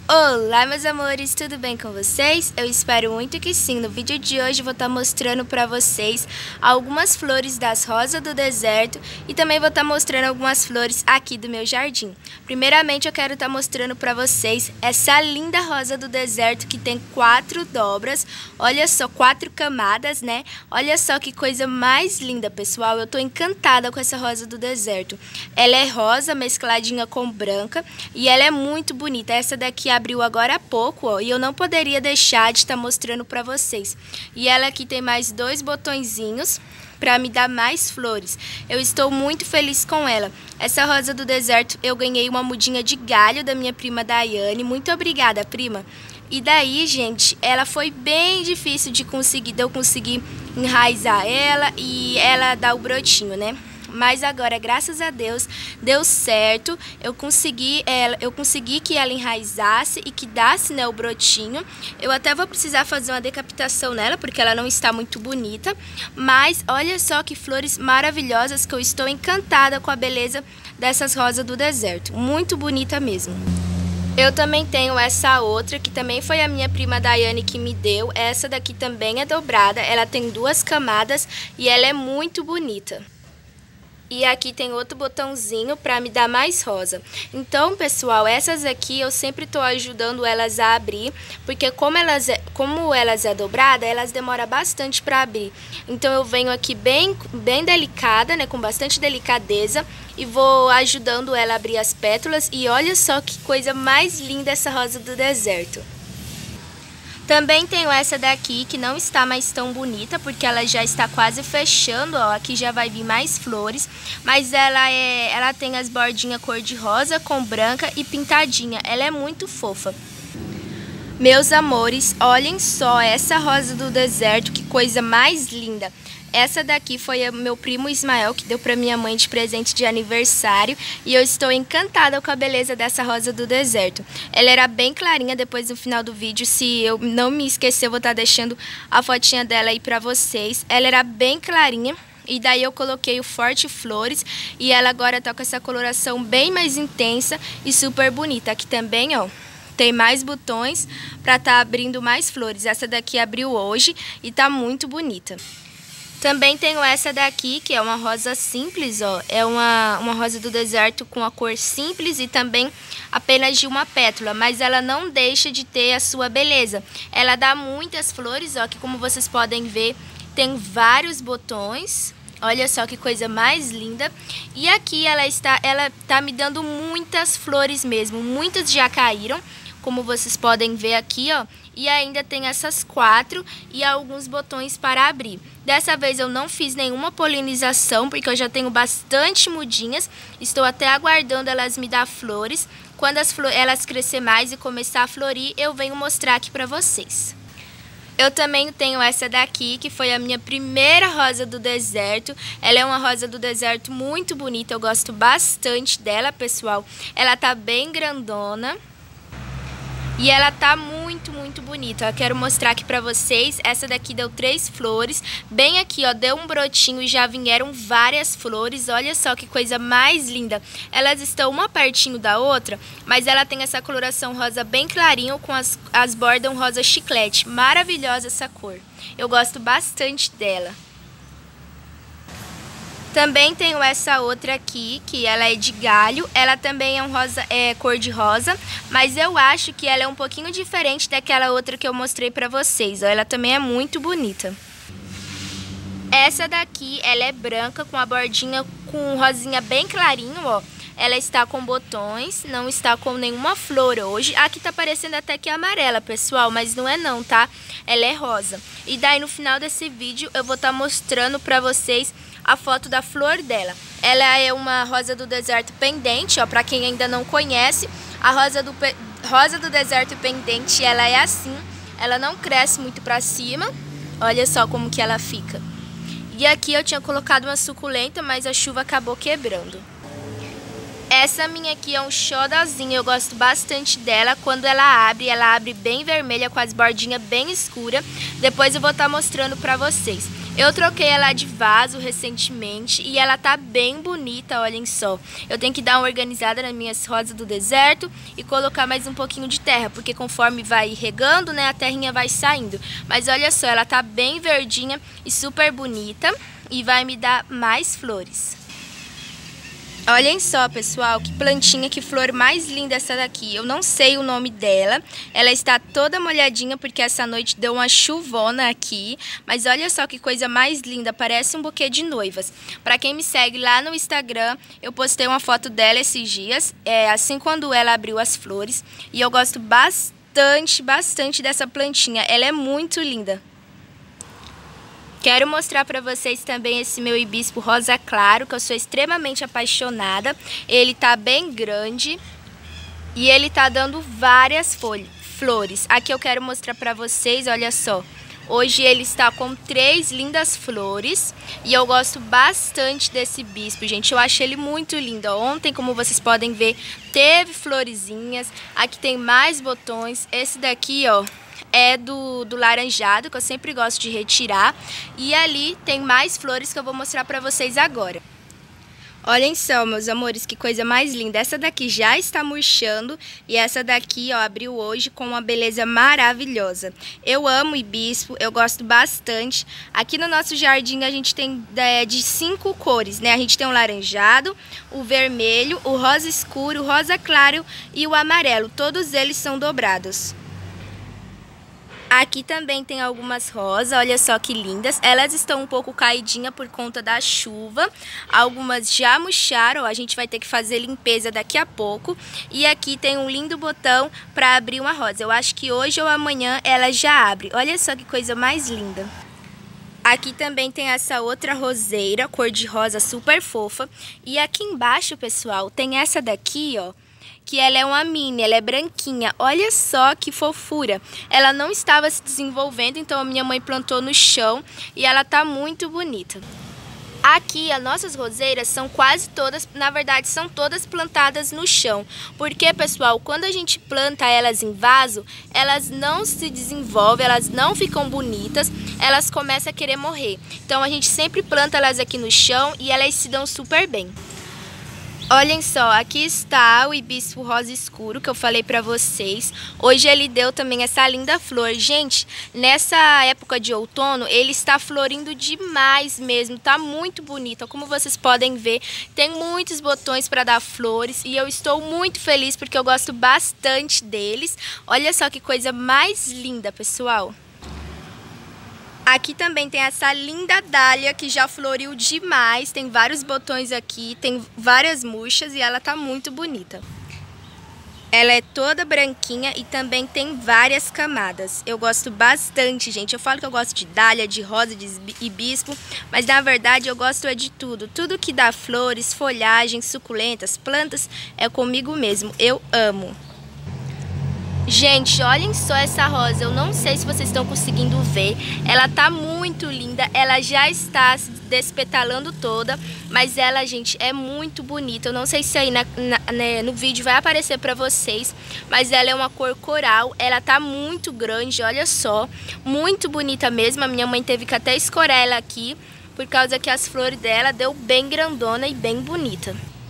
Olá, meus amores, tudo bem com vocês? Eu espero muito que sim. No vídeo de hoje eu vou estar mostrando para vocês algumas flores das rosas do deserto e também vou estar mostrando algumas flores aqui do meu jardim. Primeiramente eu quero estar mostrando para vocês essa linda rosa do deserto que tem 4 dobras. Olha só, 4 camadas, né? Olha só que coisa mais linda, pessoal. Eu tô encantada com essa rosa do deserto. Ela é rosa mescladinha com branca e ela é muito bonita. Essa daqui abriu agora há pouco, ó, e eu não poderia deixar de estar mostrando para vocês. E ela aqui tem mais 2 botõezinhos para me dar mais flores. Eu estou muito feliz com ela. Essa rosa do deserto eu ganhei uma mudinha de galho da minha prima Daiane. Muito obrigada, prima. E daí, gente, ela foi bem difícil de eu conseguir enraizar ela e ela dar o brotinho, né? Mas agora, graças a Deus, deu certo. Eu consegui que ela enraizasse e que dasse, né, o brotinho. Eu até vou precisar fazer uma decapitação nela, porque ela não está muito bonita. Mas olha só que flores maravilhosas, que eu estou encantada com a beleza dessas rosas do deserto. Muito bonita mesmo. Eu também tenho essa outra, que também foi a minha prima Daiane que me deu. Essa daqui também é dobrada, ela tem 2 camadas e ela é muito bonita. E aqui tem outro botãozinho para me dar mais rosa. Então, pessoal, essas aqui eu sempre estou ajudando elas a abrir, porque como elas é dobrada, elas demoram bastante para abrir. Então eu venho aqui bem delicada, né, com bastante delicadeza, e vou ajudando ela a abrir as pétalas. E olha só que coisa mais linda essa rosa do deserto. Também tenho essa daqui, que não está mais tão bonita, porque ela já está quase fechando, ó. Aqui já vai vir mais flores, mas ela tem as bordinhas cor de rosa com branca e pintadinha. Ela é muito fofa. Meus amores, olhem só essa rosa do deserto, que coisa mais linda. Essa daqui foi o meu primo Ismael que deu para minha mãe de presente de aniversário. E eu estou encantada com a beleza dessa rosa do deserto. Ela era bem clarinha. Depois no final do vídeo, se eu não me esquecer, eu vou estar deixando a fotinha dela aí para vocês. Ela era bem clarinha. E daí eu coloquei o Forte Flores. E ela agora tá com essa coloração bem mais intensa e super bonita. Aqui também, ó, tem mais botões para estar abrindo mais flores. Essa daqui abriu hoje e tá muito bonita. Também tenho essa daqui, que é uma rosa simples, ó. É uma rosa do deserto com a cor simples e também apenas de uma pétala. Mas ela não deixa de ter a sua beleza. Ela dá muitas flores, ó, que como vocês podem ver, tem vários botões. Olha só que coisa mais linda. E aqui ela tá me dando muitas flores mesmo. Muitas já caíram, como vocês podem ver aqui, ó. E ainda tem essas 4 e alguns botões para abrir. Dessa vez eu não fiz nenhuma polinização, porque eu já tenho bastante mudinhas. Estou até aguardando elas me dar flores. Quando elas crescer mais e começar a florir, eu venho mostrar aqui para vocês. Eu também tenho essa daqui, que foi a minha primeira rosa do deserto. Ela é uma rosa do deserto muito bonita, eu gosto bastante dela, pessoal. Ela tá bem grandona. E ela tá muito bonita. Eu quero mostrar aqui pra vocês. Essa daqui deu 3 flores. Bem aqui, ó, deu um brotinho e já vieram várias flores. Olha só que coisa mais linda. Elas estão uma pertinho da outra, mas ela tem essa coloração rosa bem clarinho com as bordas rosa chiclete. Maravilhosa essa cor. Eu gosto bastante dela. Também tenho essa outra aqui, que ela é de galho. Ela também é cor de rosa, mas eu acho que ela é um pouquinho diferente daquela outra que eu mostrei pra vocês, ó. Ela também é muito bonita. Essa daqui, ela é branca com a bordinha com rosinha bem clarinho, ó. Ela está com botões, não está com nenhuma flor hoje. Aqui tá parecendo até que é amarela, pessoal, mas não é não, tá? Ela é rosa. E daí no final desse vídeo eu vou estar mostrando pra vocês a foto da flor dela. Ela é uma rosa do deserto pendente, ó, pra quem ainda não conhece. A rosa do deserto pendente, ela é assim. Ela não cresce muito pra cima. Olha só como que ela fica. E aqui eu tinha colocado uma suculenta, mas a chuva acabou quebrando. Essa minha aqui é um xodozinho, eu gosto bastante dela. Quando ela abre bem vermelha com as bordinhas bem escuras. Depois eu vou estar mostrando pra vocês. Eu troquei ela de vaso recentemente e ela tá bem bonita, olhem só. Eu tenho que dar uma organizada nas minhas rosas do deserto e colocar mais um pouquinho de terra, porque conforme vai regando, né, a terrinha vai saindo. Mas olha só, ela tá bem verdinha e super bonita e vai me dar mais flores. Olhem só, pessoal, que plantinha, que flor mais linda essa daqui. Eu não sei o nome dela. Ela está toda molhadinha porque essa noite deu uma chuvona aqui. Mas olha só que coisa mais linda, parece um buquê de noivas. Para quem me segue lá no Instagram, eu postei uma foto dela esses dias, assim quando ela abriu as flores. E eu gosto bastante dessa plantinha. Ela é muito linda. Quero mostrar para vocês também esse meu hibisco rosa claro, que eu sou extremamente apaixonada. Ele tá bem grande e ele tá dando várias flores. Aqui eu quero mostrar para vocês, olha só. Hoje ele está com 3 lindas flores e eu gosto bastante desse hibisco, gente. Eu achei ele muito lindo. Ontem, como vocês podem ver, teve florezinhas. Aqui tem mais botões. Esse daqui, ó, é do laranjado, que eu sempre gosto de retirar. E ali tem mais flores que eu vou mostrar pra vocês agora. Olhem só, meus amores, que coisa mais linda. Essa daqui já está murchando e essa daqui, ó, abriu hoje com uma beleza maravilhosa. Eu amo hibisco, eu gosto bastante. Aqui no nosso jardim a gente tem de 5 cores, né? A gente tem o laranjado, o vermelho, o rosa escuro, o rosa claro e o amarelo. Todos eles são dobrados. Aqui também tem algumas rosas, olha só que lindas. Elas estão um pouco caidinhas por conta da chuva. Algumas já murcharam, a gente vai ter que fazer limpeza daqui a pouco. E aqui tem um lindo botão para abrir uma rosa. Eu acho que hoje ou amanhã ela já abre. Olha só que coisa mais linda. Aqui também tem essa outra roseira, cor de rosa super fofa. E aqui embaixo, pessoal, tem essa daqui, ó, que ela é uma mini, ela é branquinha. Olha só que fofura. Ela não estava se desenvolvendo, então a minha mãe plantou no chão e ela tá muito bonita. Aqui as nossas roseiras são quase todas, na verdade são todas plantadas no chão. Porque, pessoal, quando a gente planta elas em vaso, elas não se desenvolvem, elas não ficam bonitas, elas começam a querer morrer. Então a gente sempre planta elas aqui no chão e elas se dão super bem. Olhem só, aqui está o hibisco rosa escuro que eu falei pra vocês. Hoje ele deu também essa linda flor. Gente, nessa época de outono, ele está florindo demais mesmo. Tá muito bonito. Como vocês podem ver, tem muitos botões para dar flores. E eu estou muito feliz porque eu gosto bastante deles. Olha só que coisa mais linda, pessoal. Aqui também tem essa linda dália que já floriu demais, tem vários botões aqui, tem várias murchas e ela tá muito bonita. Ela é toda branquinha e também tem várias camadas. Eu gosto bastante, gente. Eu falo que eu gosto de dália, de rosa, de hibisco, mas na verdade eu gosto de tudo. Tudo que dá flores, folhagens, suculentas, plantas, é comigo mesmo. Eu amo. Gente, olhem só essa rosa, eu não sei se vocês estão conseguindo ver, ela tá muito linda, ela já está se despetalando toda, mas ela, gente, é muito bonita. Eu não sei se aí no vídeo vai aparecer pra vocês, mas ela é uma cor coral, ela tá muito grande, olha só, muito bonita mesmo. A minha mãe teve que até escorar ela aqui, por causa que as flores dela deu bem grandona e bem bonita.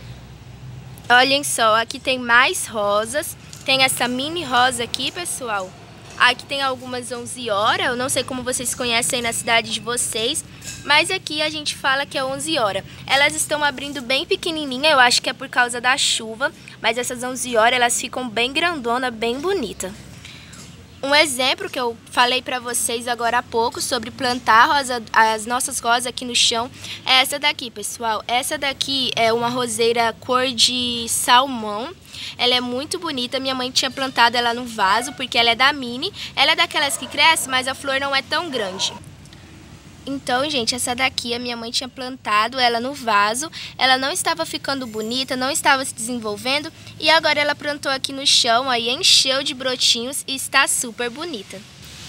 Olhem só, aqui tem mais rosas. Tem essa mini rosa aqui, pessoal. Aqui tem algumas 11 horas. Eu não sei como vocês conhecem na cidade de vocês, mas aqui a gente fala que é 11 horas. Elas estão abrindo bem pequenininha, eu acho que é por causa da chuva, mas essas 11 horas elas ficam bem grandona, bem bonita. Um exemplo que eu falei pra vocês agora há pouco sobre plantar as nossas rosas aqui no chão é essa daqui, pessoal. Essa daqui é uma roseira cor de salmão. Ela é muito bonita, minha mãe tinha plantado ela no vaso porque ela é da mini. Ela é daquelas que cresce, mas a flor não é tão grande. Então, gente, essa daqui a minha mãe tinha plantado ela no vaso. Ela não estava ficando bonita, não estava se desenvolvendo. E agora ela plantou aqui no chão, aí encheu de brotinhos e está super bonita.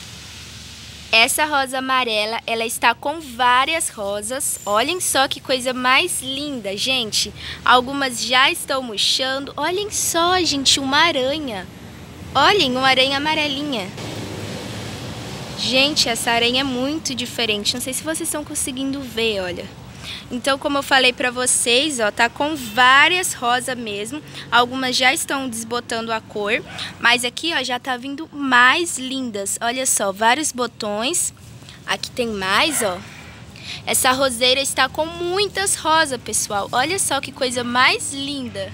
Essa rosa amarela, ela está com várias rosas. Olhem só que coisa mais linda, gente. Algumas já estão murchando. Olhem só, gente, uma aranha. Olhem, uma aranha amarelinha. Gente, essa aranha é muito diferente. Não sei se vocês estão conseguindo ver, olha. Então, como eu falei pra vocês, ó, tá com várias rosas mesmo. Algumas já estão desbotando a cor, mas aqui, ó, já tá vindo mais lindas. Olha só, vários botões. Aqui tem mais, ó. Essa roseira está com muitas rosas, pessoal. Olha só que coisa mais linda.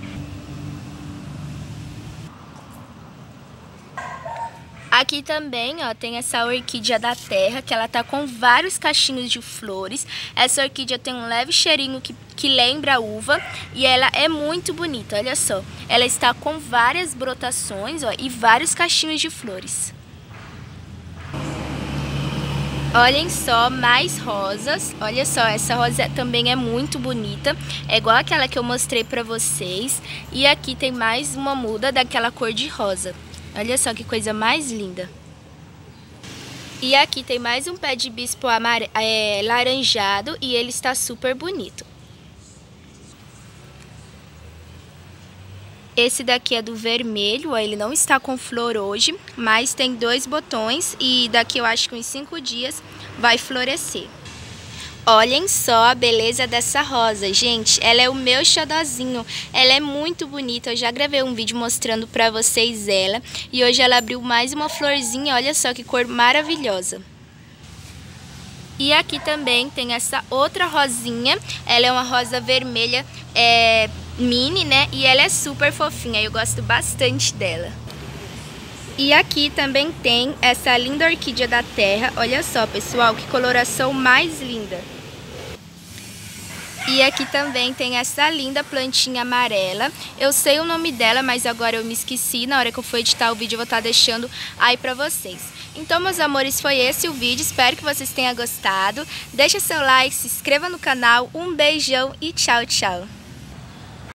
Aqui também, ó, tem essa orquídea da terra, que ela tá com vários cachinhos de flores. Essa orquídea tem um leve cheirinho que lembra a uva e ela é muito bonita, olha só. Ela está com várias brotações, ó, e vários cachinhos de flores. Olhem só, mais rosas. Olha só, essa rosa também é muito bonita. É igual aquela que eu mostrei pra vocês. E aqui tem mais uma muda daquela cor de rosa. Olha só que coisa mais linda. E aqui tem mais um pé de bispo laranjado e ele está super bonito. Esse daqui é do vermelho, ó, ele não está com flor hoje, mas tem 2 botões e daqui eu acho que uns 5 dias vai florescer. Olhem só a beleza dessa rosa, gente, ela é o meu xodozinho, ela é muito bonita, eu já gravei um vídeo mostrando pra vocês ela e hoje ela abriu mais uma florzinha, olha só que cor maravilhosa. E aqui também tem essa outra rosinha, ela é uma rosa vermelha mini, né, e ela é super fofinha, eu gosto bastante dela. E aqui também tem essa linda orquídea da terra, olha só pessoal, que coloração mais linda. E aqui também tem essa linda plantinha amarela. Eu sei o nome dela, mas agora eu me esqueci. Na hora que eu for editar o vídeo eu vou estar deixando aí pra vocês. Então, meus amores, foi esse o vídeo. Espero que vocês tenham gostado. Deixa seu like, se inscreva no canal. Um beijão e tchau, tchau.